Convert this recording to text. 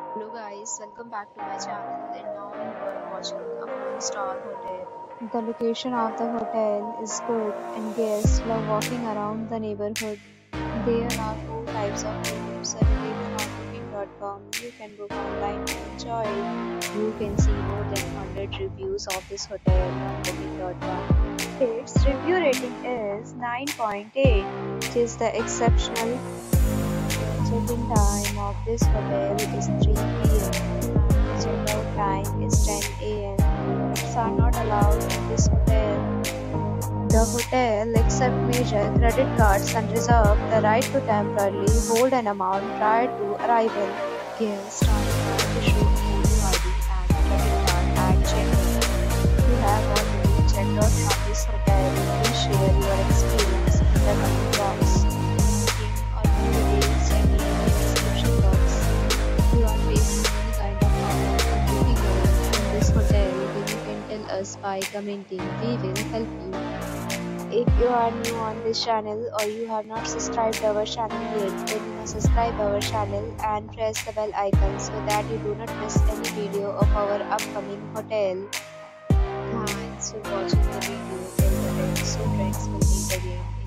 Hello guys, welcome back to my channel and now you are watching a 4-star hotel. The location of the hotel is good and guests love walking around the neighborhood. There are 4 types of rooms available on booking.com. You can book online to enjoy it. You can see more than 100 reviews of this hotel on booking.com. Its review rating is 9.8, which is the exceptional. Check-in time of this hotel is 3 p.m. and the check-out time is 10 a.m. Pets are not allowed in this hotel. The hotel accepts major credit cards and reserves the right to temporarily hold an amount prior to arrival. Guests are required to show photo ID and credit card at check-in. If you have already checked out from this hotel, please share your experience in the comment box. Or details and link in the description box. If you are facing any kind of problem or booking a room in this hotel, then you can tell us by commenting. We will help you. If you are new on this channel or you have not subscribed our channel yet, then you must subscribe our channel and press the bell icon so that you do not miss any video of our upcoming hotel. Thanks for watching the video till the end. So friends will meet again.